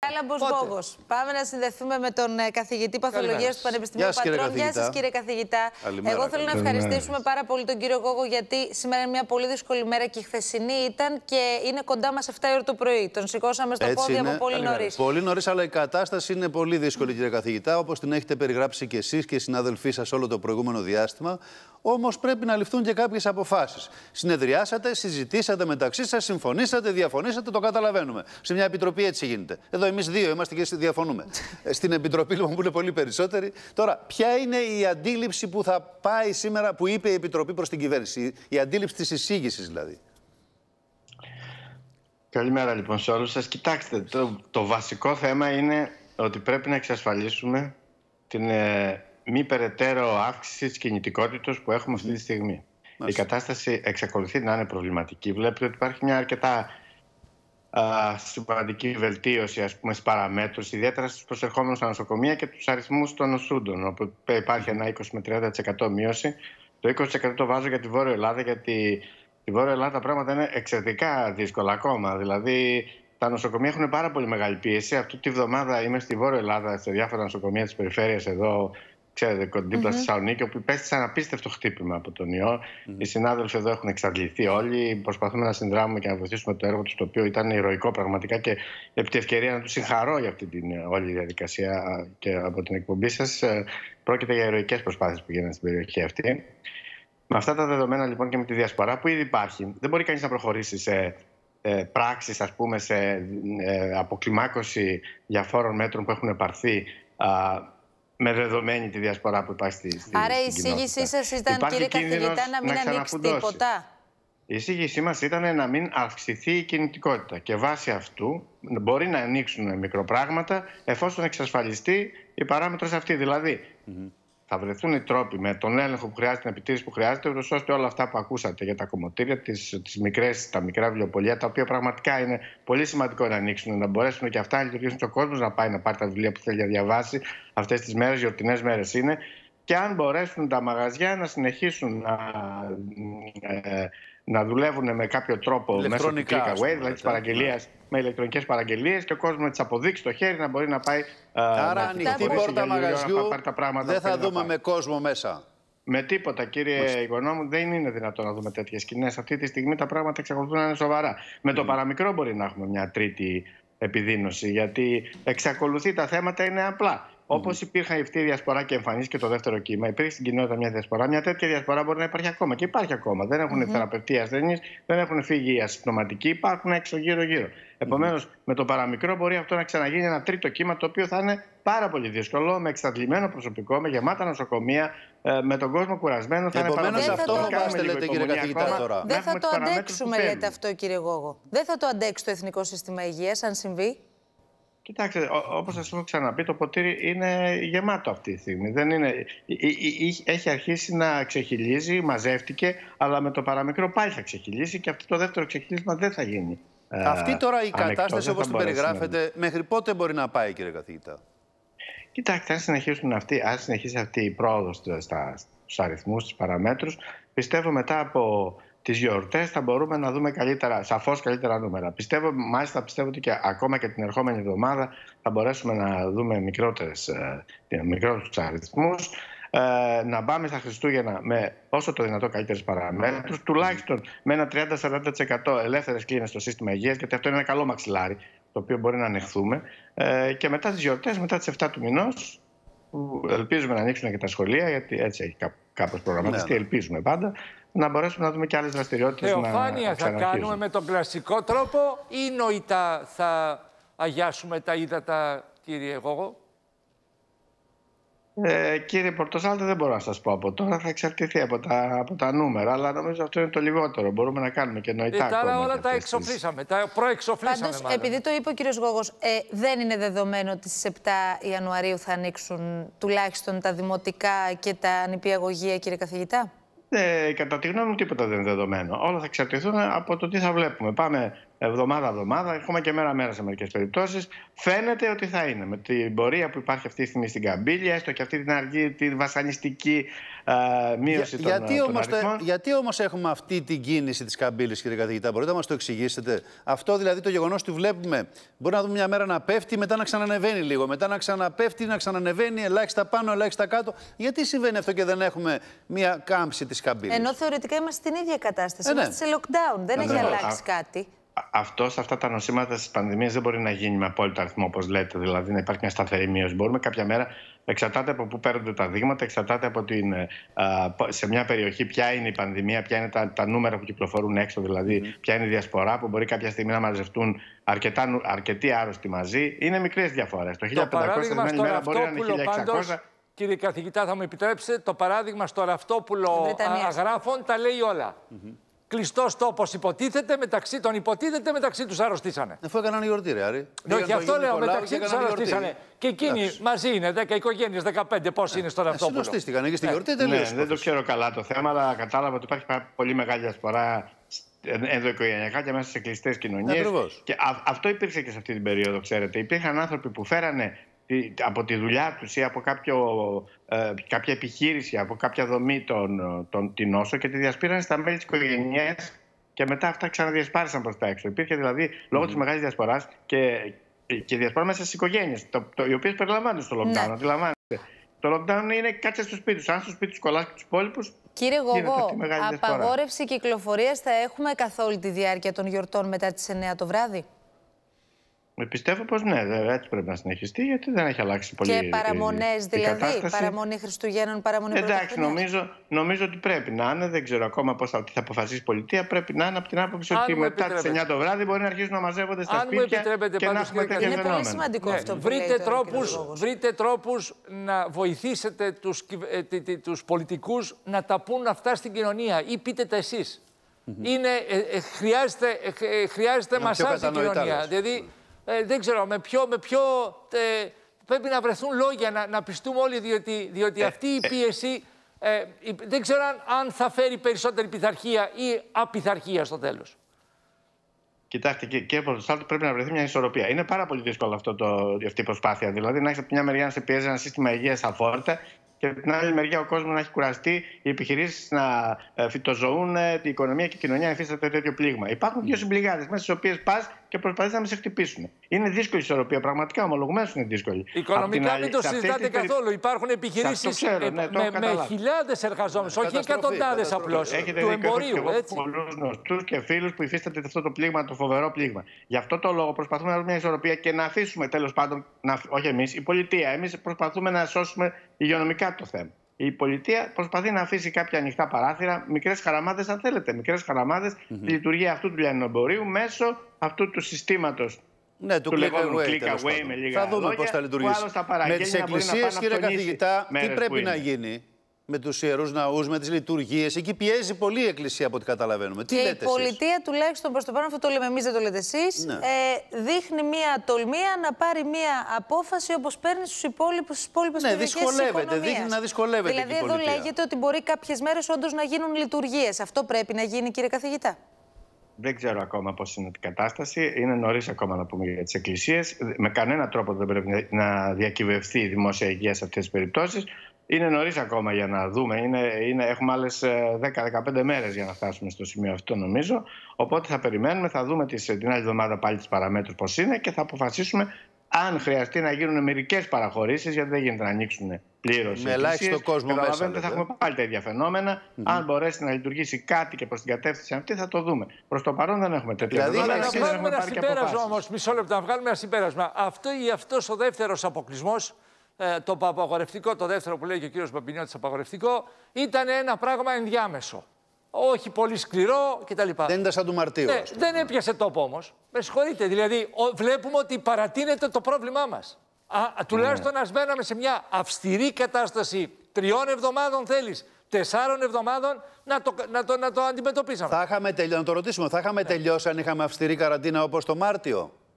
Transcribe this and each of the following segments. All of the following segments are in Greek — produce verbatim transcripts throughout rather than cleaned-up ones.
Κάλαμπος Γόγος. Πάμε να συνδεθούμε με τον καθηγητή παθολογίας του Πανεπιστημίου Πατρών. Γεια σας, κύριε καθηγητά. Καλημέρα, Εγώ θέλω καλημέρα. να ευχαριστήσουμε πάρα πολύ τον κύριο Γόγο, γιατί σήμερα είναι μια πολύ δύσκολη μέρα και η χθεσινή ήταν και είναι κοντά μας εφτά η ώρα το πρωί. Τον σηκώσαμε στο Έτσι πόδι είναι. από πολύ νωρίς. Πολύ νωρίς, αλλά η κατάσταση είναι πολύ δύσκολη, κύριε καθηγητά, όπως την έχετε περιγράψει και εσείς και οι συνάδελφοί σας όλο το προηγούμενο διάστημα. Όμως πρέπει να ληφθούν και κάποιες αποφάσεις. Συνεδριάσατε, συζητήσατε μεταξύ σας, συμφωνήσατε, διαφωνήσατε, το καταλαβαίνουμε. Σε μια επιτροπή έτσι γίνεται. Εδώ εμείς δύο είμαστε και διαφωνούμε. Στην επιτροπή λοιπόν που είναι πολύ περισσότεροι. Τώρα, ποια είναι η αντίληψη που θα πάει σήμερα, που είπε η επιτροπή προς την κυβέρνηση, η αντίληψη της εισήγησης δηλαδή? Καλημέρα λοιπόν σε όλους σας. Κοιτάξτε, το, το βασικό θέμα είναι ότι πρέπει να εξασφαλίσουμε την ε, μη περαιτέρω αύξηση της κινητικότητας που έχουμε αυτή τη στιγμή. Μάλιστα. Η κατάσταση εξακολουθεί να είναι προβληματική. Βλέπετε ότι υπάρχει μια αρκετά α, σημαντική βελτίωση, ας πούμε, στις παραμέτρους, ιδιαίτερα στους προσερχόμενους στα νοσοκομεία και τους αριθμούς των νοσούντων, όπου υπάρχει ένα είκοσι με τριάντα τοις εκατό μείωση. Το είκοσι τοις εκατό το βάζω για τη Βόρεια Ελλάδα, γιατί στη Βόρεια Ελλάδα τα πράγματα είναι εξαιρετικά δύσκολα ακόμα. Δηλαδή, τα νοσοκομεία έχουν πάρα πολύ μεγάλη πίεση. Αυτή τη βδομάδα είμαι στη Βόρεια Ελλάδα, σε διάφορα νοσοκομεία της περιφέρειας εδώ, ξέρετε, δίπλα στη Θεσσαλονίκη, όπου υπέστησε ένα απίστευτο χτύπημα από τον ιό. Mm-hmm. Οι συνάδελφοι εδώ έχουν εξαντληθεί όλοι. Προσπαθούμε να συνδράμουμε και να βοηθήσουμε το έργο του, το οποίο ήταν ηρωικό πραγματικά. Και επί τη ευκαιρία να του συγχαρώ για αυτή την όλη διαδικασία και από την εκπομπή σας. Πρόκειται για ηρωικές προσπάθειες που γίνανε στην περιοχή αυτή. Με αυτά τα δεδομένα λοιπόν και με τη διασπορά που ήδη υπάρχει, δεν μπορεί κανείς να προχωρήσει σε ε, πράξεις, ας πούμε, σε ε, αποκλιμάκωση διαφόρων μέτρων που έχουν πάρθει. Με δεδομένη τη διασπορά που υπάρχει στη, στη Άρα η εισήγησή σας ήταν, υπάρχει κύριε καθηγητά, να μην να ανοίξει τίποτα. Η εισήγησή μας ήταν να μην αυξηθεί η κινητικότητα. Και βάσει αυτού μπορεί να ανοίξουν μικροπράγματα εφόσον εξασφαλιστεί η παράμετρος αυτή. Δηλαδή, mm-hmm. θα βρεθούν οι τρόποι με τον έλεγχο που χρειάζεται, την επιτήρηση που χρειάζεται, ώστε όλα αυτά που ακούσατε για τα κομμωτήρια, τις, τις μικρές, τα μικρά βιβλιοπωλεία, τα οποία πραγματικά είναι πολύ σημαντικό να ανοίξουν, να μπορέσουν και αυτά να λειτουργήσουν και ο κόσμος να πάει να πάρει τα βιβλία που θέλει να διαβάσει αυτές τις μέρες, γιορτινές μέρες είναι. Και αν μπορέσουν τα μαγαζιά να συνεχίσουν να, ε, να δουλεύουν με κάποιο τρόπο μέσω του click away, δηλαδή της παραγγελίας, με ηλεκτρονικές παραγγελίες, και ο κόσμος με τις αποδείξεις στο χέρι να μπορεί να πάει. Άρα ανοιχτή πόρτα μαγαζιού δεν θα δούμε με κόσμο μέσα. Με τίποτα, κύριε Οικονόμου, δεν είναι δυνατόν να δούμε τέτοιες σκηνές. Αυτή τη στιγμή τα πράγματα εξακολουθούν να είναι σοβαρά. Με το παραμικρό μπορεί να έχουμε μια τρίτη επιδείνωση, γιατί εξακολουθεί, τα θέματα είναι απλά. Όπως υπήρχε αυτή η διασπορά και εμφανίστηκε το δεύτερο κύμα, υπήρχε στην κοινότητα μια διασπορά, μια τέτοια διασπορά μπορεί να υπάρχει ακόμα. Και υπάρχει ακόμα. Δεν έχουν mm-hmm. θεραπευτεί οι ασθενείς, δεν έχουν φύγει οι ασυμπτωματικοί, υπάρχουν έξω γύρω-γύρω. Επομένως, mm-hmm. με το παραμικρό μπορεί αυτό να ξαναγίνει ένα τρίτο κύμα, το οποίο θα είναι πάρα πολύ δύσκολο, με εξαντλημένο προσωπικό, με γεμάτα νοσοκομεία, με τον κόσμο κουρασμένο. Θα Επομένως, είναι αυτό φοβάστε, λέτε, κύριε καθηγητά, τώρα. Δεν θα το αντέξουμε, λέτε αυτό, κύριε Γόγο. Δεν θα το αντέξει το Εθνικό Σύστημα Υγείας, αν συμβεί. Κοιτάξτε, όπως σας έχω ξαναπεί, το ποτήρι είναι γεμάτο αυτή τη στιγμή. Δεν είναι... Έχει αρχίσει να ξεχυλίζει, μαζεύτηκε, αλλά με το παραμικρό πάλι θα ξεχυλίσει και αυτό το δεύτερο ξεχυλίσμα δεν θα γίνει. Αυτή τώρα η κατάσταση, όπως την περιγράφετε, να... μέχρι πότε μπορεί να πάει, κύριε καθηγητά? Κοιτάξτε, αν, συνεχίσουν αυτή, αν συνεχίσει αυτή η πρόοδος στους αριθμούς, στους παραμέτρους, πιστεύω μετά από τις γιορτές θα μπορούμε να δούμε καλύτερα, σαφώς καλύτερα νούμερα. Πιστεύω, μάλιστα πιστεύω ότι και ακόμα και την ερχόμενη εβδομάδα θα μπορέσουμε να δούμε μικρότερες, μικρότερους αριθμούς, να πάμε στα Χριστούγεννα με όσο το δυνατό καλύτερες παραμέτρους, τουλάχιστον με ένα τριάντα με σαράντα τοις εκατό ελεύθερες κλίνες στο σύστημα υγείας, γιατί αυτό είναι ένα καλό μαξιλάρι, το οποίο μπορεί να ανεχθούμε. Και μετά τις γιορτές, μετά τις εφτά του μηνός, που ελπίζουμε να ανοίξουν και τα σχολεία, γιατί έτσι έχει κάπως προγραμματιστεί, ναι, ελπίζουμε πάντα, να μπορέσουμε να δούμε και άλλες δραστηριότητες. Θεοφάνεια θα κάνουμε με τον κλασικό τρόπο ή νοητά θα αγιάσουμε τα ύδατα, κύριε Γόγο? Ε, κύριε Πορτοσάλτε, δεν μπορώ να σας πω από τώρα, θα εξαρτηθεί από τα, από τα νούμερα, αλλά νομίζω αυτό είναι το λιγότερο. Μπορούμε να κάνουμε και νοητά. Ε, τώρα όλα τα εξοφλήσαμε, τις... τα προεξοφλήσαμε. Πάντως, μάλλον. επειδή το είπε ο κύριος Γόγος, ε, δεν είναι δεδομένο ότι στις επτά Ιανουαρίου θα ανοίξουν τουλάχιστον τα δημοτικά και τα νηπιαγωγεία, κύριε καθηγητά? Ε, κατά τη γνώμη μου, τίποτα δεν είναι δεδομένο. Όλα θα εξαρτηθούν από το τι θα βλέπουμε. Πάμε εβδομάδα-εβδομάδα, ακόμα και μέρα-μέρα σε μερικές περιπτώσεις. Φαίνεται ότι θα είναι. Με την πορεία που υπάρχει αυτή τη στιγμή στην καμπύλη, έστω και αυτή την αργή, τη βασανιστική uh, μείωση Για, των, γιατί των όμως, αριθμών. Γιατί όμως έχουμε αυτή την κίνηση της καμπύλης, κύριε καθηγητά, μπορείτε να μας το εξηγήσετε? Αυτό δηλαδή το γεγονός ότι βλέπουμε, μπορεί να δούμε μια μέρα να πέφτει, μετά να ξανανεβαίνει λίγο, μετά να ξαναπέφτει, να ξανανεβαίνει, ελάχιστα πάνω, ελάχιστα κάτω. Γιατί συμβαίνει αυτό και δεν έχουμε μια κάμψη της καμπύλης? Ενώ θεωρητικά είμαστε στην ίδια κατάσταση. Ε, ναι. Είμαστε σε lockdown. Δεν έχει αλλάξει κάτι. Αυτό σε αυτά τα νοσήματα τη πανδημία δεν μπορεί να γίνει με απόλυτο αριθμό, όπως λέτε, δηλαδή να υπάρχει μια σταθερή μείωση. Μπορούμε κάποια μέρα, εξαρτάται από πού παίρνονται τα δείγματα, εξαρτάται από την, α, σε μια περιοχή ποια είναι η πανδημία, ποια είναι τα, τα νούμερα που κυκλοφορούν έξω, δηλαδή mm. ποια είναι η διασπορά, που μπορεί κάποια στιγμή να μαζευτούν αρκετά, αρκετοί άρρωστοι μαζί. Είναι μικρές διαφορές. Το χίλια πεντακόσια την άλλη μέρα μπορεί να είναι χίλια εξακόσια. Κύριε καθηγητά, θα μου επιτρέψετε, το παράδειγμα στο Ραφτόπουλο Αγράφων τα λέει όλα. Mm-hmm. Κλειστός τόπος υποτίθεται, μεταξύ των υποτίθεται μεταξύ τους αρρωστήσανε. Αφού έκαναν γιορτή, ρε Άρη. Ναι, γι' αυτό λέω μεταξύ τους αρρωστήσανε. Και εκείνοι Άς. μαζί είναι, δέκα οικογένειες, δεκαπέντε, πώς είναι στο Ραφτόπουλο. Συνοστίστηκαν εκεί στη γιορτή, τελείωσε. Ναι, δεν το ξέρω καλά το θέμα, αλλά κατάλαβα ότι υπάρχει πολύ μεγάλη διασπορά ενδοοικογενειακά και μέσα σε κλειστές κοινωνίες. Και α, αυτό υπήρξε και σε αυτή την περίοδο, ξέρετε. Υπήρχαν άνθρωποι που φέρανε από τη δουλειά τους ή από κάποιο, ε, κάποια επιχείρηση, από κάποια δομή τον, τον, την νόσο και τη διασπήραν στα μέλη της οικογένειας και μετά αυτά ξαναδιασπάρισαν προς τα έξω. Υπήρχε δηλαδή λόγω mm. της μεγάλης διασποράς και, και διασπορά μέσα στις οικογένειες, το, το, οι οποίες περιλαμβάνονται στο lockdown. Ναι. Το lockdown είναι κάτσε στο σπίτι σου. Αν στο σπίτι σου κολλάς και τους υπόλοιπους. Κύριε Γογό, απαγόρευση κυκλοφορίας θα έχουμε καθ' όλη τη διάρκεια των γιορτών μετά τις εννιά το βράδυ? Πιστεύω πως ναι, έτσι πρέπει να συνεχιστεί, γιατί δεν έχει αλλάξει πολύ. Και παραμονές δηλαδή, κατάσταση. Παραμονή Χριστουγέννων, παραμονή Εντάξει, νομίζω, νομίζω ότι πρέπει να είναι, δεν ξέρω ακόμα πώς θα, θα αποφασίσει η πολιτεία. Πρέπει να είναι από την άποψη Αν ότι μετά τις εννιά το βράδυ μπορεί να αρχίσουν να μαζεύονται στα Αν σπίτια και να έχουμε τέτοια Είναι φαινόμενα. πολύ σημαντικό Ναι. αυτό που βρείτε, λέει τρόπους, βρείτε τρόπους να βοηθήσετε τους, ε, τε, τε, τους πολιτικούς να τα πούν αυτά στην κοινωνία ή πείτε τα εσείς. Mm-hmm. Είναι, ε, ε, χρειάζεται, ε, χρειάζεται μασάζ στην κοινωνία. Δηλαδή, Ε, δεν ξέρω, με ποιο, με ποιο ε, πρέπει να βρεθούν λόγια να, να πιστούμε όλοι, διότι, διότι ε, αυτή η πίεση ε, η, δεν ξέρω αν, αν θα φέρει περισσότερη πειθαρχία ή απειθαρχία στο τέλος. Κοιτάξτε, και, και από το άλλο πρέπει να βρεθεί μια ισορροπία. Είναι πάρα πολύ δύσκολο αυτό το, αυτή η προσπάθεια. Δηλαδή, να έχει από μια μεριά να σε πιέζει ένα σύστημα υγείας αφόρητα και από την άλλη μεριά ο κόσμος να έχει κουραστεί, οι επιχειρήσεις να φυτοζωούν, η οικονομία και η κοινωνία να υφίσταται τέτοιο πλήγμα. Υπάρχουν δύο συμπληγάδες μέσα στις οποίες πας και προσπαθείς να με σε χτυπήσουν. Είναι δύσκολη η ισορροπία. Πραγματικά, ομολογουμένως είναι δύσκολη. Οικονομικά άλλη, μην το συζητάτε καθόλου. Υπάρχουν επιχειρήσεις ξέρω, ναι, με, με χιλιάδες εργαζόμενους, όχι εκατοντάδες απλώς, του εμπορίου. Έχω πολλούς γνωστούς και φίλους που υφίσταται αυτό το πλήγμα, το φοβερό πλήγμα. Γι' αυτό το λόγο προσπαθούμε να βρούμε μια ισορροπία και να αφήσουμε τέλος πάντων, να, όχι εμείς, η πολιτεία. Εμείς προσπαθούμε να σώσουμε υγειονομικά το θέμα. Η πολιτεία προσπαθεί να αφήσει κάποια ανοιχτά παράθυρα, μικρές χαραμάδες, αν θέλετε. Μικρές χαραμάδες, mm-hmm. τη λειτουργία αυτού του λιανεμπορίου μέσω αυτού του συστήματος. Ναι, του, του click λεγόμενου away, click away με λίγα θα δούμε λόγια, πώς θα λειτουργήσει. Με τις εκκλησίες, κύριε καθηγητά, τι πρέπει να γίνει με τους ιερούς ναούς, με τις λειτουργίες? Εκεί πιέζει πολύ η Εκκλησία από ό,τι καταλαβαίνουμε. Τι και λέτε η πολιτεία, εσείς? Τουλάχιστον προς το πάνω, αυτό το λέμε εμείς, δεν το λέτε εσείς, ναι. ε, δείχνει μία τολμία να πάρει μία απόφαση όπως παίρνει στους υπόλοιπους, στις υπόλοιπες ναι, περιοχές της οικονομίας. Δυσκολεύεται, δείχνει να δυσκολεύεται. Δηλαδή, η εδώ πολιτεία. λέγεται ότι μπορεί κάποιες μέρες όντως να γίνουν λειτουργίες. Αυτό πρέπει να γίνει, κύριε καθηγητά? Δεν ξέρω ακόμα πώς είναι η κατάσταση. Είναι νωρίς ακόμα να πούμε για τις εκκλησίες. Με κανένα τρόπο δεν πρέπει να διακυβευτεί η δημόσια υγεία σε αυτές τις περιπτώσεις. Είναι νωρίς ακόμα για να δούμε. Είναι, είναι, έχουμε άλλες δέκα με δεκαπέντε μέρες για να φτάσουμε στο σημείο αυτό, νομίζω. Οπότε θα περιμένουμε, θα δούμε τις, την άλλη εβδομάδα πάλι τις παραμέτρους πώς είναι και θα αποφασίσουμε αν χρειαστεί να γίνουν μερικές παραχωρήσεις, γιατί δεν γίνεται να ανοίξουν πλήρως. Με ελάχιστο κόσμο μέσα. Θα έχουμε πάλι τα ίδια φαινόμενα. Mm-hmm. Αν μπορέσει να λειτουργήσει κάτι και προς την κατεύθυνση αυτή, θα το δούμε. Προς το παρόν δεν έχουμε τέτοια δηλαδή, δεδομένα. Να βγάλουμε ένα συμπέρασμα όμως, μισό λεπτό, να βγάλουμε ένα συμπέρασμα. Αυτό ή αυτός ο δεύτερος αποκλεισμός, ε, το απαγορευτικό, το δεύτερο που λέει και ο κύριος Μπαμπινιώτης, απαγορευτικό, ήταν ένα πράγμα ενδιάμεσο. Όχι πολύ σκληρό κτλ. Δεν ήταν σαν του Μαρτίου. Ναι, δεν έπιασε τόπο όμως. Με συγχωρείτε. Δηλαδή, ο, βλέπουμε ότι παρατείνεται το πρόβλημά μας. Α, τουλάχιστον mm. ας μπαίναμε σε μια αυστηρή κατάσταση τριών εβδομάδων, θέλεις, τεσσάρων εβδομάδων, να το, να το, να το αντιμετωπίσαμε. Θα είχαμε τελειώσει, να το ρωτήσουμε, θα είχαμε ναι. τελειώσει αν είχαμε αυστηρή καραντίνα όπως το Μάρτιο?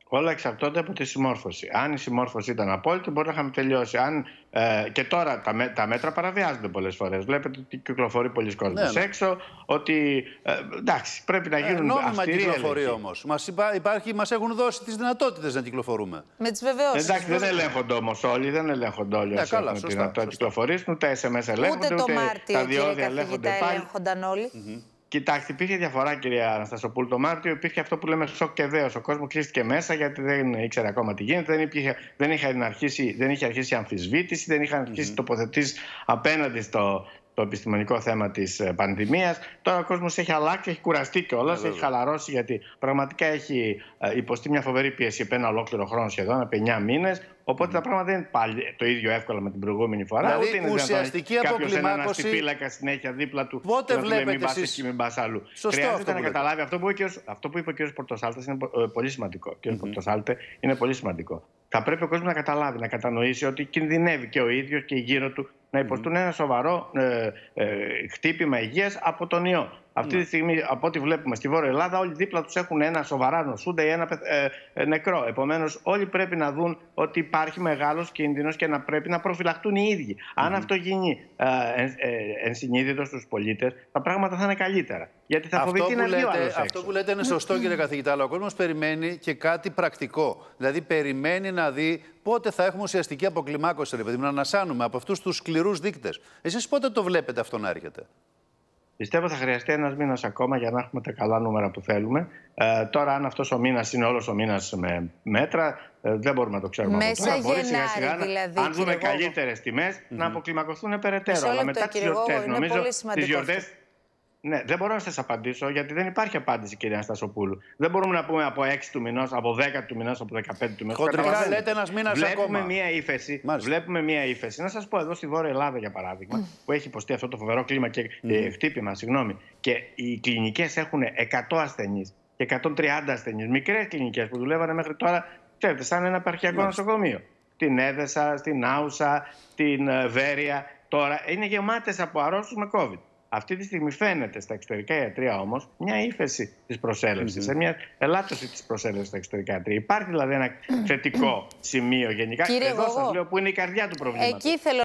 Όλα εξαρτώνται από τη συμμόρφωση. Αν η συμμόρφωση ήταν απόλυτη, μπορεί να είχαμε τελειώσει. Αν, ε, και τώρα τα, με, τα μέτρα παραβιάζονται πολλές φορές. Βλέπετε ότι κυκλοφορεί πολλοί κόσμος ναι, ναι. έξω. Ότι ε, εντάξει, πρέπει να γίνουν ε, νόμιμα κυκλοφορεί όμως. Μας, υπάρχει, μας έχουν δώσει τις δυνατότητες να κυκλοφορούμε. Με τις βεβαιώσεις. Εντάξει, δεν ελέγχονται όμως όλοι. Δεν ελέγχονται όλοι όσοι έχουν τη δυνατότητα να κυκλοφορήσουν. Ούτε ες εμ ες ελέγχονται, ούτε, ούτε το Μάρτιο, τα διόδια ελέγχονται πάλι. Ελέγχονταν όλοι. Mm-hmm. Κοιτάξτε, υπήρχε διαφορά, κυρία Αναστασοπούλου. Το Μάρτιο υπήρχε αυτό που λέμε σοκ και δέος. Ο κόσμος κλείστηκε μέσα γιατί δεν ήξερε ακόμα τι γίνεται. Δεν, υπήρχε, δεν, είχε, αρχίσει, δεν είχε αρχίσει αμφισβήτηση, δεν είχαν αρχίσει mm-hmm. τοποθετήσεις απέναντι στο το επιστημονικό θέμα της πανδημίας. Τώρα ο κόσμος έχει αλλάξει, έχει κουραστεί κιόλας, yeah, έχει χαλαρώσει γιατί πραγματικά έχει υποστεί μια φοβερή πίεση επί ένα ολόκληρο χρόνο σχεδόν, επί εννιά μήνες. Οπότε mm. τα πράγματα δεν είναι πάλι το ίδιο εύκολα με την προηγούμενη φορά. Δηλαδή, ούτε είναι ουσιαστική αποκλιμάκωση. Κάποιος φύλακα συνέχεια δίπλα του. Πότε βλέπετε μην πας εσείς... εκεί, μην πας αλλού. Σωστό. Χρειάζεται να καταλάβει αυτό που, αυτό που είπε ο κ. Πορτοσάλτες είναι πολύ σημαντικό. Ο κ. Mm-hmm. Πορτοσάλτε είναι πολύ σημαντικό. Θα πρέπει ο κόσμος να καταλάβει, να κατανοήσει ότι κινδυνεύει και ο ίδιος και γύρω του να υποστούν mm-hmm. ένα σοβαρό ε, ε, χτύπημα υγείας από τον ιό. Αυτή τη στιγμή, από ό,τι βλέπουμε στη Βόρεια Ελλάδα, όλοι δίπλα τους έχουν ένα σοβαρά νοσούντα ή ένα ε, ε, νεκρό. Επομένως, όλοι πρέπει να δουν ότι υπάρχει μεγάλος κίνδυνος και να πρέπει να προφυλαχτούν οι ίδιοι. Mm-hmm. Αν αυτό γίνει ε, ε, ε, ενσυνείδητο στους πολίτες, τα πράγματα θα είναι καλύτερα. Γιατί θα φοβηθεί να βγει ο άλλος έξω. Αυτό που λέτε είναι σωστό, κύριε καθηγητά, αλλά ο κόσμος περιμένει και κάτι πρακτικό. Δηλαδή, περιμένει να δει πότε θα έχουμε ουσιαστική αποκλιμάκωση, ρε παιδί μου, να ανασάνουμε από αυτούς τους σκληρούς δείκτες. Εσείς πότε το βλέπετε αυτό να έρχεται? Πιστεύω θα χρειαστεί ένας μήνας ακόμα για να έχουμε τα καλά νούμερα που θέλουμε. Ε, τώρα, αν αυτός ο μήνας είναι όλος ο μήνας με μέτρα, ε, δεν μπορούμε να το ξέρουμε. Μέσα τώρα. Γενάρη, σιγά, σιγά, δηλαδή, αν δούμε καλύτερες τιμές, mm-hmm. να αποκλιμακωθούν περαιτέρω. Αλλά μετά τις γιορτές, νομίζω, τις γιορτές... Ναι, δεν μπορώ να σας απαντήσω γιατί δεν υπάρχει απάντηση, κυρία Αναστασοπούλου. Δεν μπορούμε να πούμε από έξι του μηνός, από δέκα του μηνός, από δεκαπέντε του μηνός. Χοντρικά λέτε ένας μήνας βλέπουμε ακόμα. Μία ύφεση, βλέπουμε μία ύφεση. Να σας πω εδώ στη Βόρεια Ελλάδα, για παράδειγμα, mm. που έχει υποστεί αυτό το φοβερό κλίμα και mm. ε, χτύπημα, συγγνώμη, και οι κλινικές έχουν εκατό ασθενείς και εκατόν τριάντα ασθενείς. Μικρές κλινικές που δουλεύανε μέχρι τώρα, ξέρετε, σαν ένα επαρχιακό mm. νοσοκομείο. Την Έδεσα, στην Άουσα, την Βέρεια. Τώρα είναι γεμάτες από αρρώστους με COVID. Αυτή τη στιγμή φαίνεται στα εξωτερικά ιατρεία όμως μια ύφεση της προσέλευσης, mm-hmm. μια ελάττωση της προσέλευσης στα εξωτερικά ιατρεία. Υπάρχει δηλαδή ένα θετικό σημείο γενικά. Κύριε Εδώ σας λέω που είναι η καρδιά του προβλήματος. Εκεί θέλω